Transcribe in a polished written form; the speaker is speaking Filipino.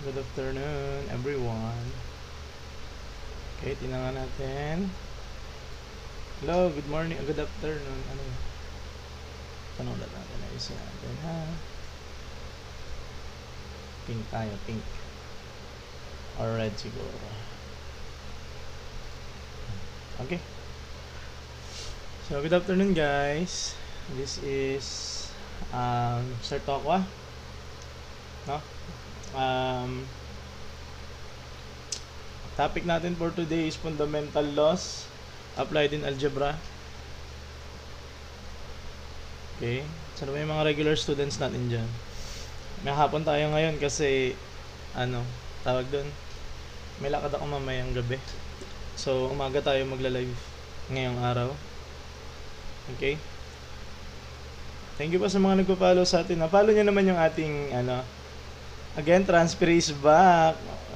Good afternoon, everyone. Okay, tingnan natin. Hello, good morning, good afternoon. Ano yun? Tanong lang natin na isa natin, ha? Pink tayo, pink. Or red siguro. Okay. So, good afternoon, guys. This is Sir Tokwa. No? Topic natin for today is fundamental laws applied in algebra. Okay. So, may mga regular students natin dyan. May hapon tayo ngayon kasi tawag doon, may lakad ako mamayang gabi. So, umaga tayo magla-live ngayong araw. Okay? Thank you pa sa mga nagpo-follow sa atin. Follow nyo naman yung ating again, transfer is back.